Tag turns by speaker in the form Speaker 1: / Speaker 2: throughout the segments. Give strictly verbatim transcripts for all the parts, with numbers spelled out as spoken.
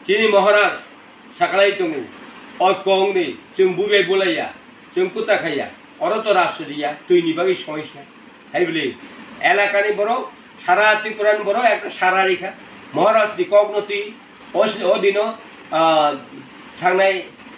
Speaker 1: chini Maharaj sakalai tungu oi kong ni जों बुबे बोलाया जों कुता खाया अरत राष्ट्रिया तैनि बागै समस्या हाइबले एलाकानि बरो सारा त्रिपुरानि बरो एक सारा रेखा महाराज नि कग्नति अदिनो थांनाय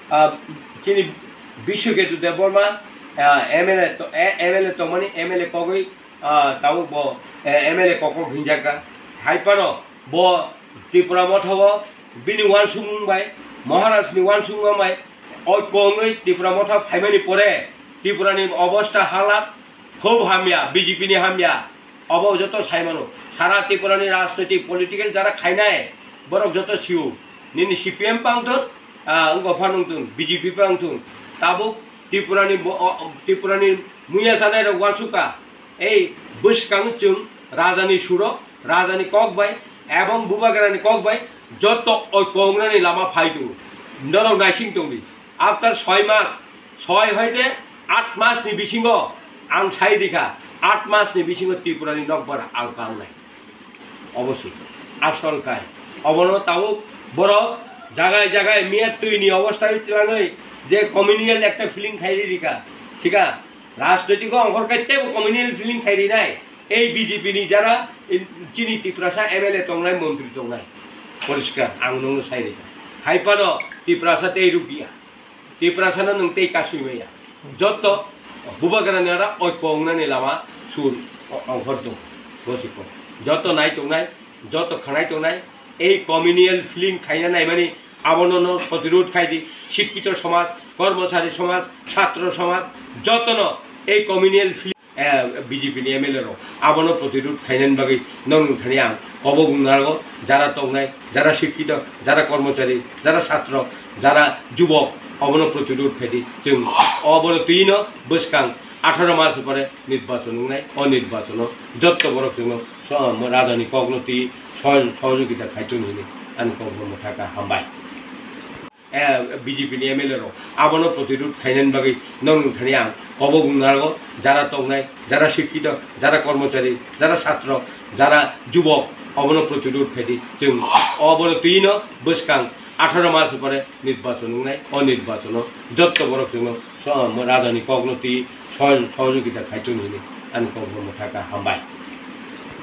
Speaker 1: chini बिश्वकेतु देव बर्मा एमएलए तो एमएलए तो माने एमएलए कगै ताऊ बो एमएलए कको हिंजाका हाइपारो बो त्रिपुरा मथाव बिनि वान सुमुंबाय महाराज नि वान सुमुंबाय ओइ कोङै त्रिपुरा मथा फाइमानि परे त्रिपुरानि अवस्था हालात खूब हामिया बीजेपी नि हामिया अब जत साइमानो सारा त्रिपुरानि राजनैतिक पलिटिकल जारा खाइनाय बरक जत सिउ निनि सीपीएम पांथुन अंग फानुंथुन बीजेपी पांथुन ताबु त्रिपुरानि त्रिपुरानि मुया जानाय वासुका এই বৈশকাংচুং রাজানি সুর রাজানি ককবাই এবং বুবাগারানি ককবাই যত ওই কংরানি লামা ফাইতু নরক নাইসিং তংলি আফটার ছয় মাস ছয় হইতে আট মাসনি বিসিঙ্গ আং সাই দেখা আট মাসনি বিসিঙ্গ ত্রিপুরানি নকবার আলকাল নাই অবশ্যই আশঙ্কায় অবন তাও বড় জায়গায় জায়গায় মেয়াদ তৈরি অবস্থায় তিলাঙই যে কমিউনিয়াল একটা ফিলিং খাইরি রিকা শিকা राजनैतिक अंकर काटते कमिउनियल फिलिंग खाई नाय ए बीजेपी नि जरा चिनी त्रिपुरासा एमएलए तंगनाय मंत्री तंगनाय परिष्कार आं नोंनो साइरे हाइपानो त्रिपुरासा ते रुकिया त्रिपुरासा नों ते कासुइमाया जत बुबागारानिरा ओइ कोंगनानि लामा सुर अंकर दं बसिको जत नाय तंगनाय जत खानाय तंगनाय ए कमिउनियल फिलिंग खाइना नाय माने आबनन प्रतिरोध खाइदि शिक्षित समाज कर्मचारी समाज छात्र समाज जतन এই কমিউনিয়াল বিজেপি নি এমএলএ रो आबनो प्रतिरोध खाइनानि बागै नों थानि आं कब बुंनांगौ যারা तंगनाय যারা शिक्षित যারা कर्मचारी যারা ছাত্র যারা যুবক आबनो प्रतिरोध खाइदि जों आबनो तीन बसकां अठारह मास परे निर्वाचन नाय अनिर्वाचन जत बरक जों राजानि कग्नति सहयोगिता खाइतुन हिनि आं कबम थाका हामबाय बीजेपी नि एमएलए रो आबनो प्रतिरोध खाइनानि बागै नों थानि आं कब बुंनांगौ যারা तंगनाय যারা शिक्षित যারা कर्मचारी যারা ছাত্র যারা যুবক आबनो प्रतिरोध खाइदि जों आबनो तीन बसकां अठारह मास परे निर्वाचन नाय अनिर्वाचन जत बरक जों राजानि कग्नति सहयोगिता खाइतुन हिनि आं कबम थाका हामबाय।